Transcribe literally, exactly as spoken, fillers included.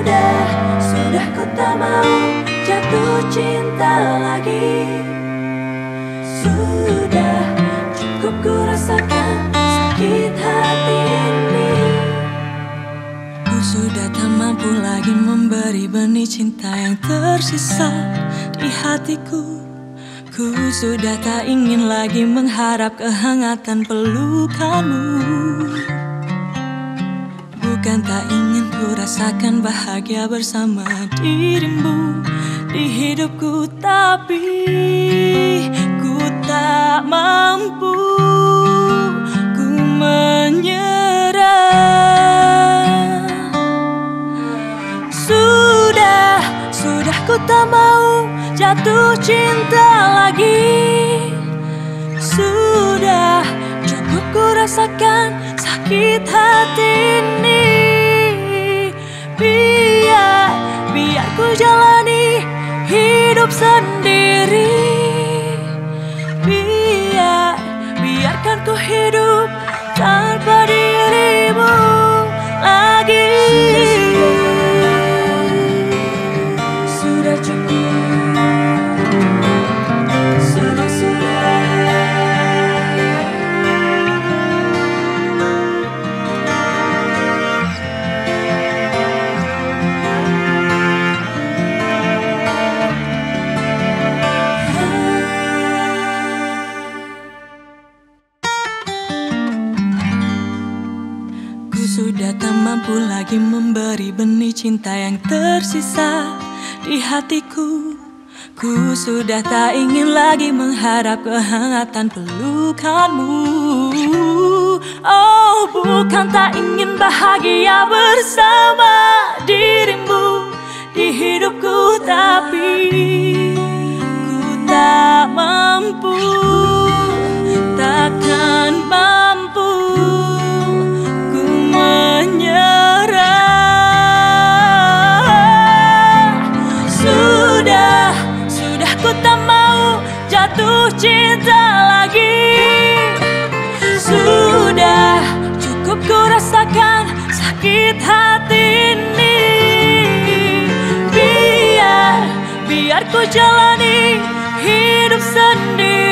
Sudah, sudah ku tak mau jatuh cinta lagi. Sudah, cukup ku rasakan sakit hati ini. Ku sudah tak mampu lagi memberi benih cinta yang tersisa di hatiku. Ku sudah tak ingin lagi mengharap kehangatan pelukanmu. Bukan tak ingin ku rasakan bahagia bersama dirimu di hidupku, tapi ku tak mampu, ku menyerah. Sudah, sudah ku tak mau jatuh cinta lagi. Sudah, cukup ku rasakan sakit hati ini. Biar, biar ku jalani hidup sendiri. Biar, biarkan ku hidup tanpa dirimu lagi. Sudah cukup, sudah, sudah. Sudah tak mampu lagi memberi benih cinta yang tersisa di hatiku. Ku sudah tak ingin lagi mengharap kehangatan pelukanmu. Oh, bukan tak ingin bahagia bersama dirimu di hidupku, tapi ku tak mampu, takkan mampu menyerah. Sudah, sudah ku tak mau jatuh cinta lagi. Sudah, cukup ku rasakan sakit hati ini. Biar, biar ku jalani hidup sendiri.